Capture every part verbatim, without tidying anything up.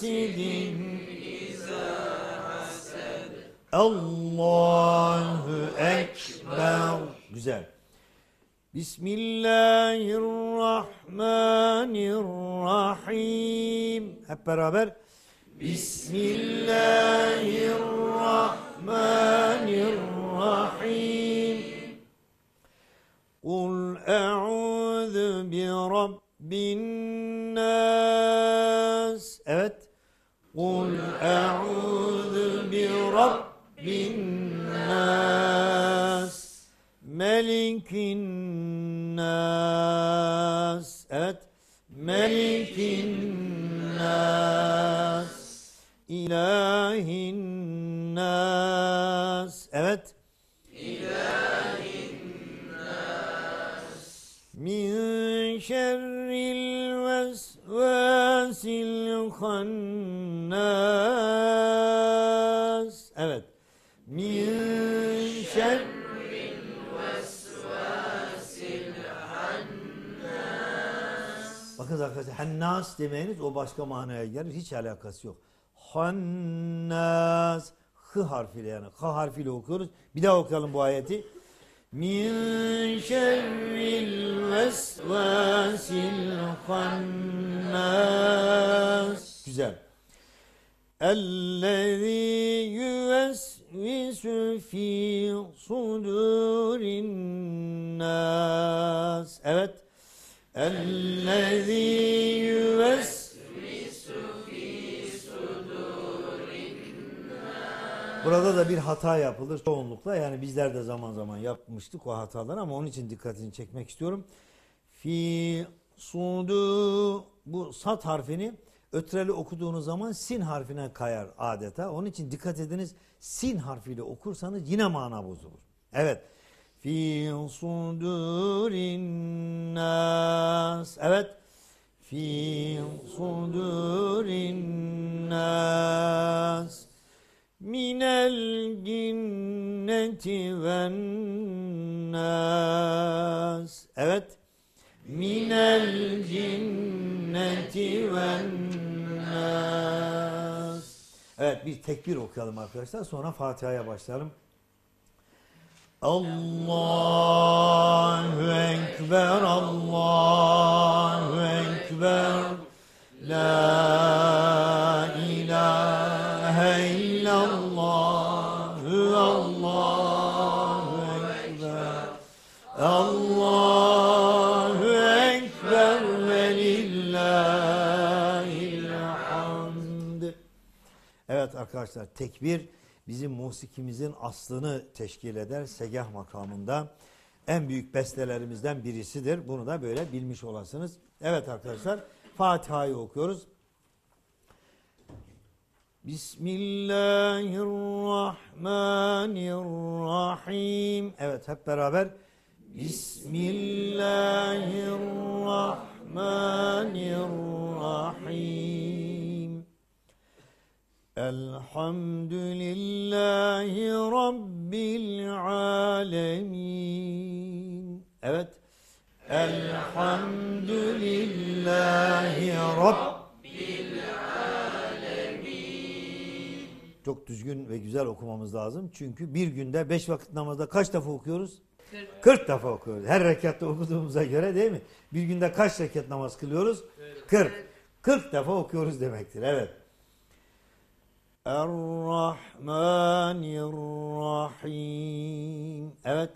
hasidin Allahu Ekber. Güzel. Bismillahirrahmanirrahim. Hep beraber. Bismillahirrahmanirrahim. Kul e'udhu bi rabbin nas. Evet. Kul e'udhu bi rabbin nas. Melikin nas. Evet. Melikin nas. İlahin nas. Evet. İlahin nas. Min şerril vesvasil hannas. Evet. Min şerril Bakın arkadaşlar, hennas demeyiniz, o başka manaya gelir. Hiç alakası yok. Hannas. Hı harfiyle, yani H harfiyle okuyoruz. Bir daha okuyalım bu ayeti. Min şerril vesvasil hannas. Güzel. Ellezî yüvesvisu fî sudurin nas. Evet. اَلَّذ۪ي يُوَسْوِسُ ف۪ي صُدُورِ النَّاسِ. Burada da bir hata yapılır çoğunlukla. Yani bizler de zaman zaman yapmıştık o hataları, ama onun için dikkatini çekmek istiyorum. Fi sudu, bu sat harfini ötreli okuduğunuz zaman sin harfine kayar adeta. Onun için dikkat ediniz, sin harfiyle okursanız yine mana bozulur. Evet. Fi sudurin nas. Evet. Fi sudurin nas. Minel cinneti ven nas. Evet. Minel cinneti ven nas. Evet, bir tekbir okuyalım arkadaşlar. Sonra Fatiha'ya başlayalım. Allahu Ekber, Allahu Ekber, La ilahe illallah, Allahu Ekber, Allahu Ekber ve lillahil hamd. Evet arkadaşlar, tekbir bizim musikimizin aslını teşkil eder. Segah makamında en büyük bestelerimizden birisidir. Bunu da böyle bilmiş olasınız. Evet arkadaşlar, Fatiha'yı okuyoruz. Bismillahirrahmanirrahim. Evet, hep beraber. Bismillahirrahmanirrahim. Elhamdülillahi Rabbil alemin. Evet. Elhamdülillahi Rabbil alemin. Çok düzgün ve güzel okumamız lazım. Çünkü bir günde beş vakit namazda kaç defa okuyoruz? kırk. kırk defa okuyoruz. Her rekatta okuduğumuza göre, değil mi? Bir günde kaç rekat namaz kılıyoruz? kırk. kırk defa okuyoruz demektir. Evet. Er-Rahmanir-Rahim. Evet.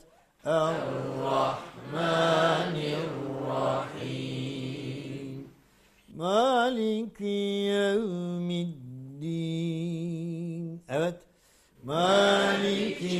Er-Rahmanir-Rahim. Maliki yevmiddin. Evet. Maliki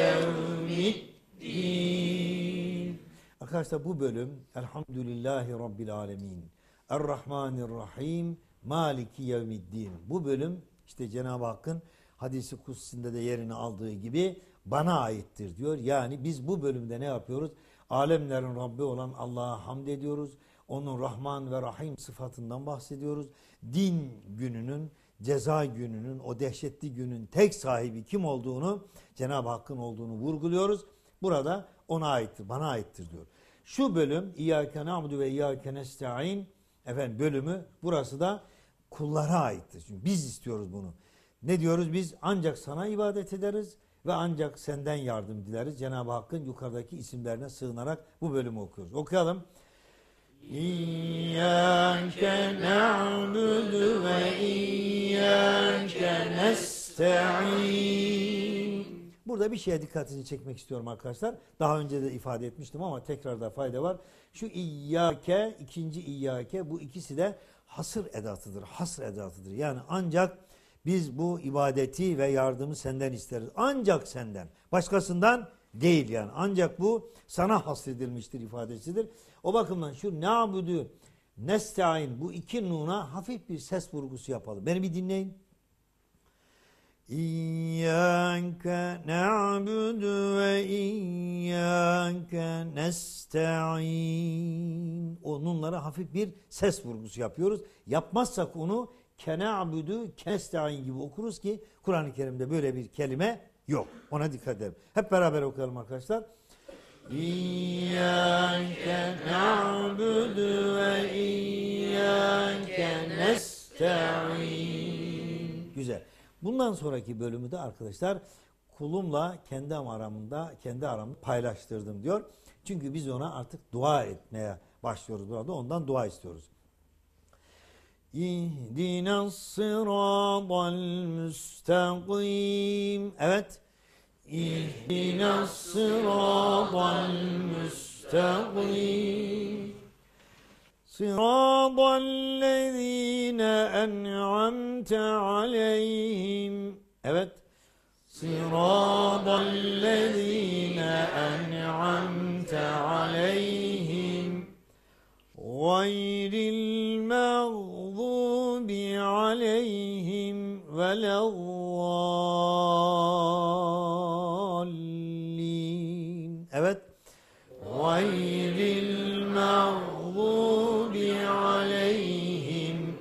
yevmiddin. Arkadaşlar, bu bölüm Elhamdülillahi Rabbil alemin. Er-Rahmanir-Rahim. Maliki yevmiddin. Bu bölüm İşte Cenab-ı Hakk'ın hadisi kutsisinde de yerini aldığı gibi bana aittir diyor. Yani biz bu bölümde ne yapıyoruz? Alemlerin Rabbi olan Allah'a hamd ediyoruz. Onun Rahman ve Rahim sıfatından bahsediyoruz. Din gününün, ceza gününün, o dehşetli günün tek sahibi kim olduğunu, Cenab-ı Hakk'ın olduğunu vurguluyoruz. Burada ona aittir, bana aittir diyor. Şu bölüm İyyâke na'budu ve İyyâke nestaîn efendim bölümü, burası da kullara aittir. Çünkü biz istiyoruz bunu. Ne diyoruz biz? Ancak sana ibadet ederiz ve ancak senden yardım dileriz. Cenab-ı Hakk'ın yukarıdaki isimlerine sığınarak bu bölümü okuyoruz. Okuyalım. İyyâke na'budu ve iyyâke nesta'in. Burada bir şeye dikkatini çekmek istiyorum arkadaşlar. Daha önce de ifade etmiştim ama tekrarda fayda var. Şu İyyâke, ikinci İyyâke, bu ikisi de hasır edatıdır. Hasr edatıdır. Yani ancak biz bu ibadeti ve yardımı senden isteriz. Ancak senden. Başkasından değil yani. Ancak bu sana hasredilmiştir ifadesidir. O bakımdan şu na'budu, nesta'in, bu iki nuna hafif bir ses vurgusu yapalım. Beni bir dinleyin. İyyâke na'budu ve iyyâke nesta'in. O nunlara hafif bir ses vurgusu yapıyoruz. Yapmazsak onu kena'budu, kesta'in gibi okuruz ki Kur'an-ı Kerim'de böyle bir kelime yok. Ona dikkat edelim. Hep beraber okuyalım arkadaşlar. İyyâke na'budu ve iyyâke nesta'in. Güzel. Bundan sonraki bölümü de arkadaşlar kulumla kendi aramında, kendi aramda paylaştırdım diyor. Çünkü biz ona artık dua etmeye başlıyoruz burada. Ondan dua istiyoruz. İhdinas sıratal müstakim. Evet. İhdinas sıratal müstakim. Sıratallezine en'amte aleyhim. Evet. Sıratallezine en'amte aleyhim. Gayril mağdubi aleyhim velezzallin. Evet. Gayril mağdubi aleyhim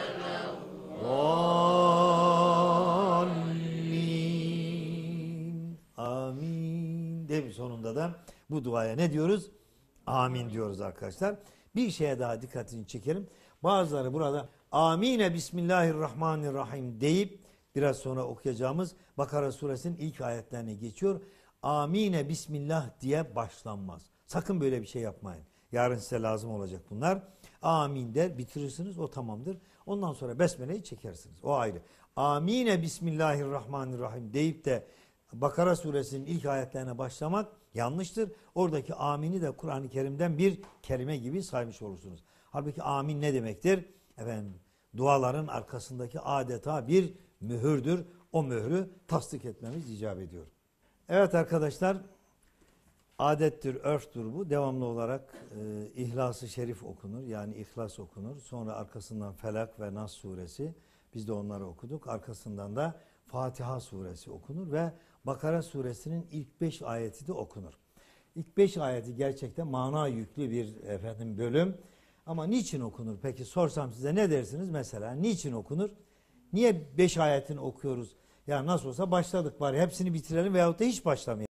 velezzallin. Amin. Değil mi? Sonunda da bu duaya ne diyoruz? Amin diyoruz arkadaşlar. Bir şeye daha dikkatini çekelim. Bazıları burada amine bismillahirrahmanirrahim deyip biraz sonra okuyacağımız Bakara suresinin ilk ayetlerine geçiyor. Amine bismillah diye başlanmaz. Sakın böyle bir şey yapmayın. Yarın size lazım olacak bunlar. Amin der bitirirsiniz, o tamamdır. Ondan sonra besmeleyi çekersiniz. O ayrı. Amine bismillahirrahmanirrahim deyip de Bakara suresinin ilk ayetlerine başlamak yanlıştır. Oradaki amini de Kur'an-ı Kerim'den bir kelime gibi saymış olursunuz. Halbuki amin ne demektir? Efendim, duaların arkasındaki adeta bir mühürdür. O mührü tasdik etmemiz icap ediyor. Evet arkadaşlar, adettir, örftür bu. Devamlı olarak e, İhlas-ı Şerif okunur. Yani İhlas okunur. Sonra arkasından Felak ve Nas suresi. Biz de onları okuduk. Arkasından da Fatiha suresi okunur ve Bakara suresinin ilk beş ayeti de okunur. İlk beş ayeti gerçekten mana yüklü bir efendim bölüm. Ama niçin okunur? Peki sorsam size ne dersiniz? Mesela niçin okunur? Niye beş ayetini okuyoruz? Ya nasıl olsa başladık bari hepsini bitirelim veyahut da hiç başlamayalım.